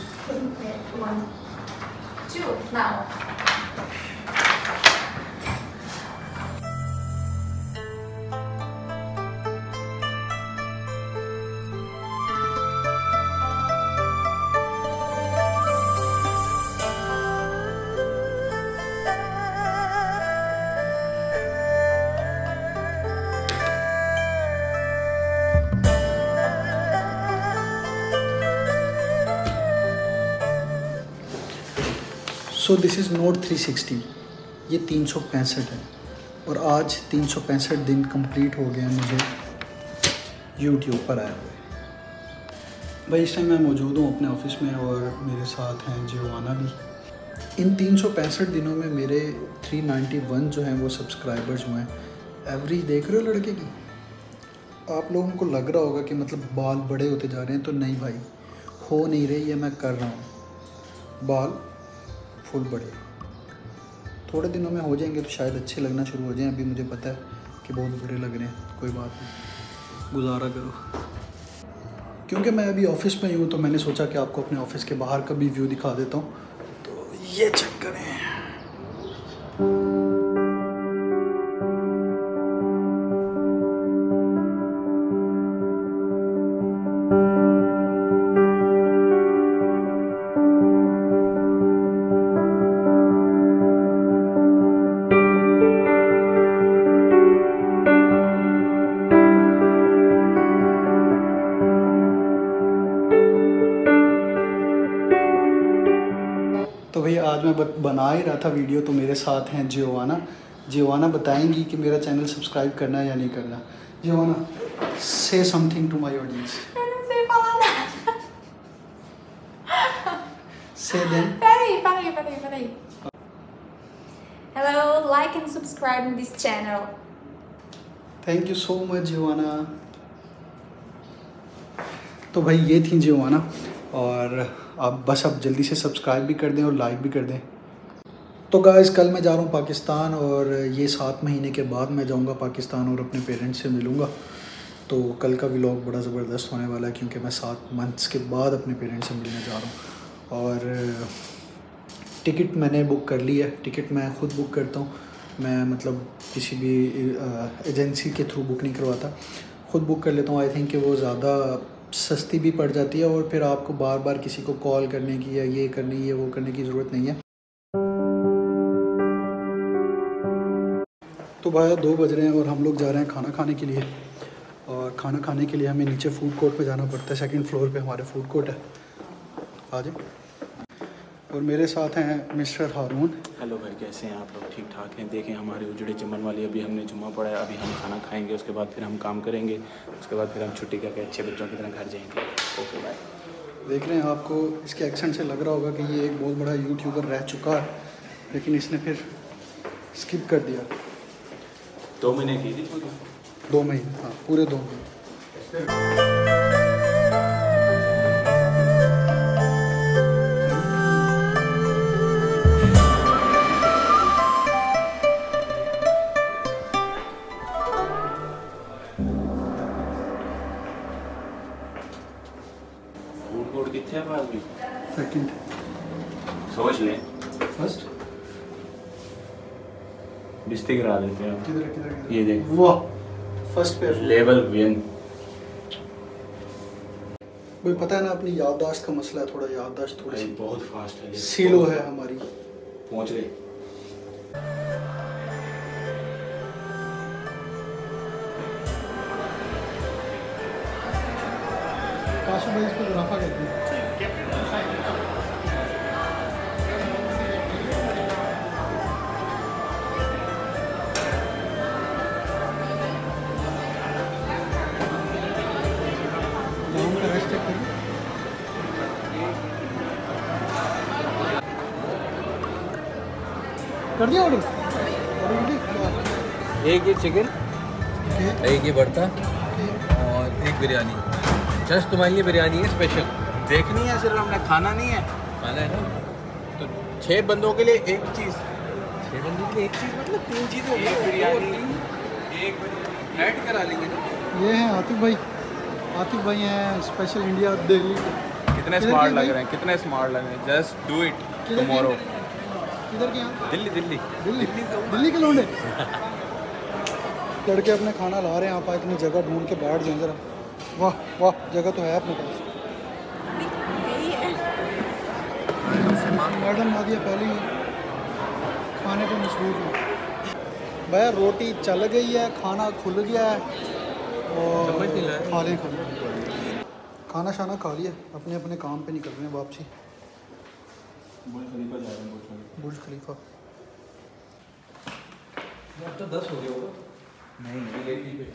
1, 2, now. So this is note 360। ये 365 है और आज 365 दिन कंप्लीट हो गए हैं मुझे यूट्यूब पर आया हुए। भाई इस टाइम मैं मौजूद हूँ अपने ऑफिस में और मेरे साथ हैं जियोवाना भी। इन 365 दिनों में मेरे 391 जो हैं वो सब्सक्राइबर्स हुए हैं। एवरेज देख रहे हो लड़के की? आप लोगों को लग रहा होगा कि मतलब बाल बड़े होते जा रहे हैं, तो नहीं भाई, हो नहीं रही है, मैं कर रहा हूँ। बाल फुल बड़े, थोड़े दिनों में हो जाएंगे तो शायद अच्छे लगना शुरू हो जाएं। अभी मुझे पता है कि बहुत बुरे लग रहे हैं, कोई बात नहीं, गुजारा करो। क्योंकि मैं अभी ऑफिस में ही हूँ तो मैंने सोचा कि आपको अपने ऑफिस के बाहर का भी व्यू दिखा देता हूँ। तो ये चेक करें। तो भैया आज मैं बना ही रहा था वीडियो, तो मेरे साथ हैं जियोवाना। जियोवाना बताएंगी कि मेरा चैनल सब्सक्राइब करना है या नहीं करना। Giovanna, say something to my audience. Say then. Peraí. Hello, like and subscribe in this channel. Thank you so much Giovanna. तो भाई ये थी जियोवाना, और आप बस अब जल्दी से सब्सक्राइब भी कर दें और लाइक भी कर दें। तो गाइस कल मैं जा रहा हूँ पाकिस्तान, और ये 7 महीने के बाद मैं जाऊँगा पाकिस्तान और अपने पेरेंट्स से मिलूँगा। तो कल का व्लॉग बड़ा ज़बरदस्त होने वाला है, क्योंकि मैं 7 मंथ्स के बाद अपने पेरेंट्स से मिलने जा रहा हूँ। और टिकट मैंने बुक कर ली है। टिकट मैं ख़ुद बुक करता हूँ, मैं मतलब किसी भी एजेंसी के थ्रू बुक नहीं करवाता, ख़ुद बुक कर लेता हूँ। आई थिंक कि वो ज़्यादा सस्ती भी पड़ जाती है, और फिर आपको बार बार किसी को कॉल करने की या ये करने ये वो करने की ज़रूरत नहीं है। तो भाई 2 बज रहे हैं और हम लोग जा रहे हैं खाना खाने के लिए। और खाना खाने के लिए हमें नीचे फूड कोर्ट पे जाना पड़ता है। 2nd फ्लोर पे हमारे फूड कोर्ट है। आ जाए। और मेरे साथ हैं मिस्टर हारून। हेलो भाई, कैसे हैं आप लोग? ठीक ठाक हैं। देखें हमारे उजड़े चमन वाली, अभी हमने जुम्मा पड़ा है, अभी हम खाना खाएंगे, उसके बाद फिर हम काम करेंगे, उसके बाद फिर हम छुट्टी करके अच्छे बच्चों की तरह घर जाएंगे। Okay bye. देख रहे हैं, आपको इसके एक्सेंट से लग रहा होगा कि ये एक बहुत बड़ा यूट्यूबर रह चुका है, लेकिन इसने फिर स्किप कर दिया। 2 महीने की थी? 2 महीने, हाँ पूरे 2 महीने। कितने हैं पास भी? 2nd। सोच लें। फर्स्ट बिस्ती करा देते हैं। किधर ये देख, वाह, फर्स्ट पे लेवल विन। भाई पता है ना, अपनी याददाश्त का मसला है, थोड़ा याददाश्त थोड़ी सी बहुत फास्ट है, सीलो है हमारी। पहुंच गए। काशू भाई इसको मुनाफा कहते हैं। कर दिया ऑर्डर? एक ये चिकन, एक ये भरता और एक बिरयानी। जस्ट तुम्हारे लिए बिरयानी है स्पेशल। देखनी है सिर्फ, हमने खाना नहीं है। खाना है ना? तो 6 बंदों के लिए एक चीज़। 6 बंदों के लिए एक चीज़ मतलब 3 चीज़ें होगी। एक बिरयानी, एक ऐड करा लेंगे ना। ये हैं आतिफ भाई। आतिफ भाई हैं स्पेशल इंडिया दिल्ली। कितने स्मार्ट लग रहे हैं, कितने स्मार्ट लग रहे हैं। Just do it tomorrow. किधर के यहाँ? दिल्ली दिल्ली दिल्ली के लौंडे लड़के अपने खाना ला रहे हैं। आप इतनी जगह ढूंढ के बैठ जाएं जरा। वाह वाह, जगह तो है अपने पास। मैडम नादिया पहले ही खाने पे मसरूफ है। भैया रोटी चल गई है, खाना खुल गया है और खा लें खाना शाना खा लिया, अपने अपने काम पे निकल रहे हैं वापसी। बुर्ज खलीफा तो 10 हो गया होगा। नहीं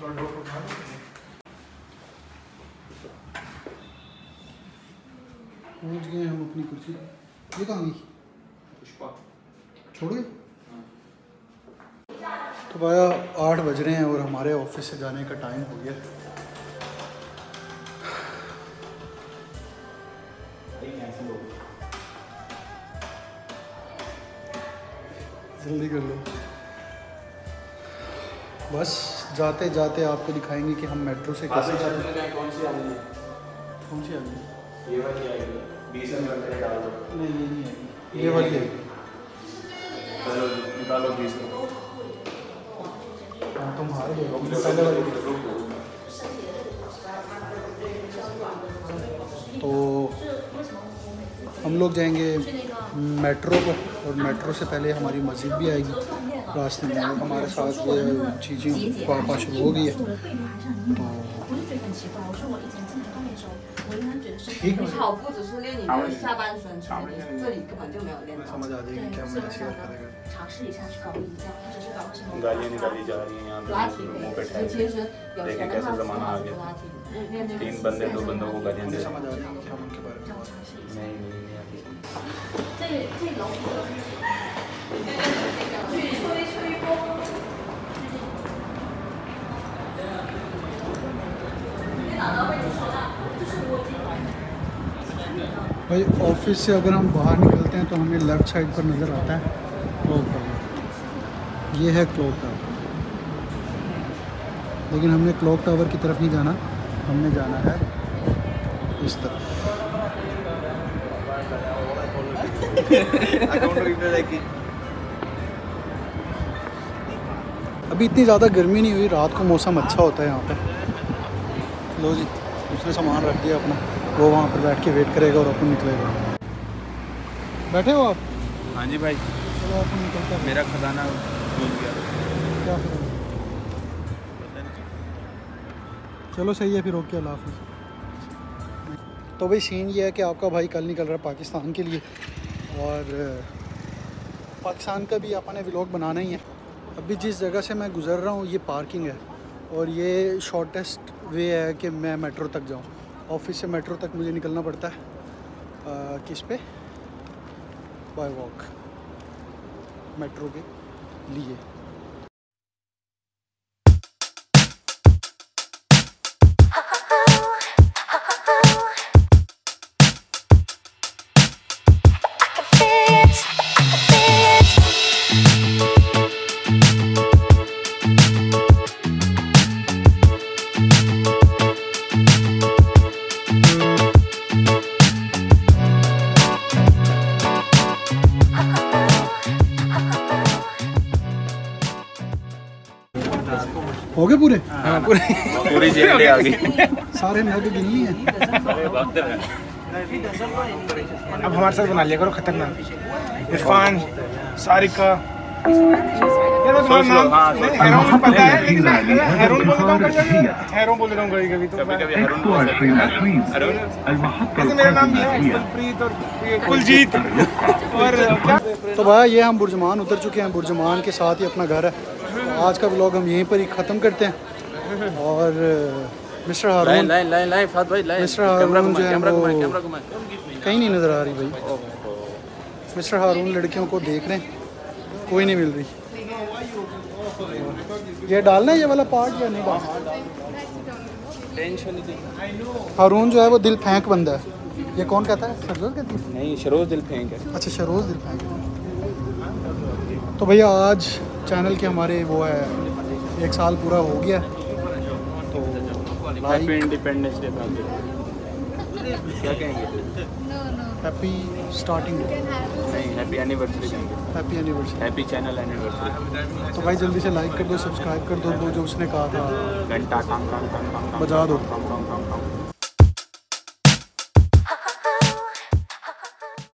पहुँच गए हम अपनी कुर्सी। ये कहाँ गई? पुष्पा छोड़ गए? तो भैया 8 बज रहे हैं और हमारे ऑफिस से जाने का टाइम हो गया। जल्दी कर लो। बस जाते जाते आपको दिखाएंगे कि हम मेट्रो से कैसे जाते हैं। कौन सी आ रही है? कौन सी आ रही है? ये वाली आएगी, 20 रुपये डाल दो। नहीं ये नहीं आएगी, ये वाली आएगी। चलो निकालो 20 रुपये। हाँ तुम हार गए, पहले वाली। तो हम लोग जाएंगे मेट्रो पर और मेट्रो से पहले हमारी मस्जिद भी आएगी रास्ते में। हमारे साथ ये चीज़ें पापा शुरू हो गई है तो ठीक है। 跑步只是练你的下半身训练，这里根本就没有练到。 समझ आ जाएगी क्या मैं ऐसे करेगा। 尝试一下去搞瑜伽，或者是搞什么 गालियाँ निकाली जा रही हैं यहाँ 普拉提 पे 可 मुँह 以 पे 是， ठहर 其实有 देखिए 钱的 कैसे 话 ज़माना आ 普 गया। 拉提练这个 3 बंदे 2 बंदों को गालियाँ दे रहे हैं। समझ आ जाएगी कि हम उनके बारे में बात करें। नहीं नहीं नहीं आती। 这楼 भाई ऑफिस से अगर हम बाहर निकलते हैं तो हमें लेफ़्ट साइड पर नज़र आता है क्लॉक टावर। ये है क्लॉक टावर, लेकिन हमने क्लॉक टावर की तरफ नहीं जाना, हमने जाना है इस तरफ। अभी इतनी ज़्यादा गर्मी नहीं हुई, रात को मौसम अच्छा होता है यहाँ पे। लो जी, उसने सामान रख दिया अपना, वो वहाँ पर बैठ के वेट करेगा और अपन निकलेगा। बैठे हो आप? हाँ जी भाई, चलो अपन निकलते हैं। मेरा खजाना भूल गया। क्या करें? चलो सही है फिर, ओके, अल्लाह हाफ़िज़। तो भाई सीन ये है कि आपका भाई कल निकल रहा है पाकिस्तान के लिए और पाकिस्तान का भी अपने व्लॉग बनाना ही है। अभी जिस जगह से मैं गुज़र रहा हूँ ये पार्किंग है और ये शॉर्टेस्ट वे है कि मैं मेट्रो तक जाऊँ। ऑफिस से मेट्रो तक मुझे निकलना पड़ता है किस पे? बाय वॉक, मेट्रो के लिए। हो गए पूरे? हाँ पूरी जेल आ गई। सारे नग गिनी हैं। अब हमारे साथ बना लिया करो खतरनाक। इरफान, सारिका, यार वो तुम्हारा नाम हैरून पता है, लेकिन हैरून बोल देता हूँ कभी, हैरून बोल देता हूँ कभी कभी, तो कभी हरून जैसे मेरा नाम भी है कुलप्रीत और कुलजीत और क्या। तो भाई ये हम बुर्जमान उतर चुके हैं, बुर्जमान के साथ ही अपना घर है। आज का व्लॉग हम यहीं पर ही ख़त्म करते हैं और मिस्टर हारून, मिस्टर हारून जो है वो कहीं नहीं नज़र आ रही भाई। मिस्टर हारून लड़कियों को देख रहे हैं, कोई नहीं मिल रही। ये डालना है ये वाला पार्ट या नहीं डालना? हारून जो है वो दिल फेंक बंदा है। ये कौन कहता है? सरजोर कहती है? नहीं, शरोज दिल फेंक है। अच्छा, शरोज दिल फेंक है। तो भैया आज चैनल के हमारे वो है 1 साल पूरा हो गया, तो हैप्पी इंडिपेंडेंस डे था। क्या कहेंगे? हैप्पी स्टार्टिंग डे, नहीं, हैप्पी एनिवर्सरी कहेंगे। Happy anniversary. Happy channel anniversary. तो भाई जल्दी से लाइक कर दो, सब्सक्राइब कर दो, वो जो उसने कहा था घंटा टांग टांग टांग टांग बजा दो। टांग टांग टांग टांग।